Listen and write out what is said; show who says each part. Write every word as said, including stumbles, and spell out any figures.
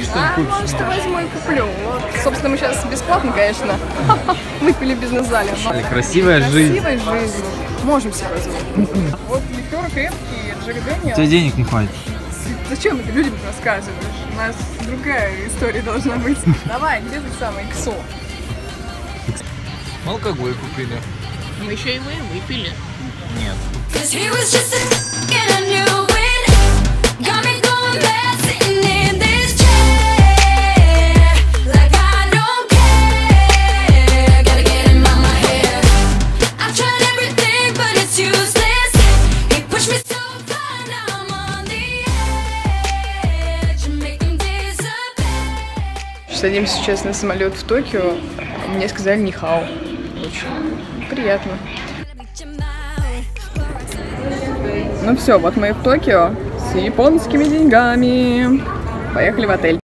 Speaker 1: что-нибудь
Speaker 2: А, может, возьму и куплю. Вот. Собственно, мы сейчас бесплатно, конечно, выпили в бизнес-зале.
Speaker 1: Красивая жизнь.
Speaker 2: Красивой жизнью. Можем себе позволить. Вот ликер крепкий, Джек Дэниел.
Speaker 1: Тебе денег не хватит.
Speaker 2: Зачем это людям рассказываешь? У нас другая история должна быть. Давай, где ты самый иксо?
Speaker 1: Алкоголь купили.
Speaker 3: Мы еще и вы выпили.
Speaker 1: Нет.
Speaker 2: Садимся сейчас на самолет в Токио. Мне сказали нихао. Очень приятно. Ну все, вот мы в Токио с японскими деньгами. Поехали в отель.